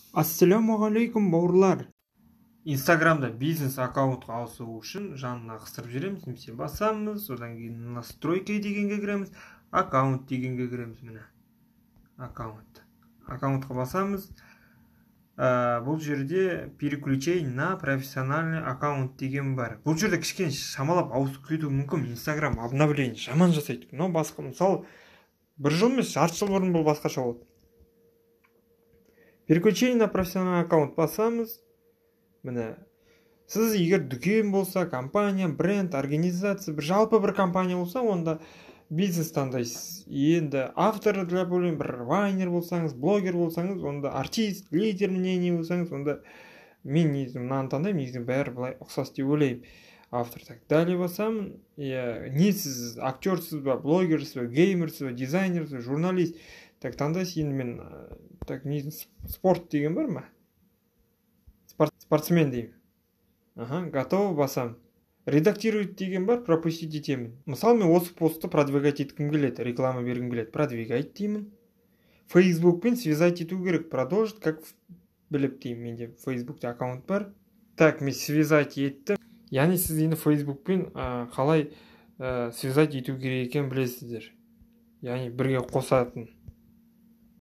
Ассалаумағалейкум бауырлар. Инстаграмда бизнес аккаунтқа ауысу үшін жанына қыстырып жібереміз, немесе басамыз, одан кейін настройки дегенге кіреміз, аккаунт дегенге кіреміз. Міне аккаунтқа басамыз. Бұл жерде переключей на профессиональный аккаунт деген бар. Бұл жерде кішкене шамалап ауысып кетуі мүмкін. Инстаграм обновление жаман жасайды. Но басқа, мысалы, бір жыл емес, жарты жыл бұрын бұл басқаша болды. Переключение на профессиональный аккаунт басамыз. Міне, сіз егер дүкен болса, компания, бренд, организация, жалпы бір компания болса, онда бизнес таңдайсыз. Енді автор для бөлім, бір вайнер болсаңыз, блогер болсаңыз, онда артист, лидер мнение болсаңыз, онда мен мынаны таңдаймын, негізі бәрі былай ұқсас деп ойлаймын. Автор так далее басамын. Не сіз актерсіз ба, блогерсіз ба, геймерсіз ба, дизайнерсіз ба, журналист. Так таңдайсыз. Енді мен так спорт деген бар ма? Спортсмен деймін. Готово басам. Редактировать деген бар, пропустить етемін. Мысалы, мен осы постты продвигать еткім келеді, реклама бергім келеді, продвигать деймін. Фейсбукпен связать ету керек, продолжить, как біліп деймін. Менде Фейсбукте аккаунт бар. Так, мен связать еттім. Яғни сіз енді Фейсбукпен қалай связать ету керек екенін білесіздер. Яғни бірге қосатын.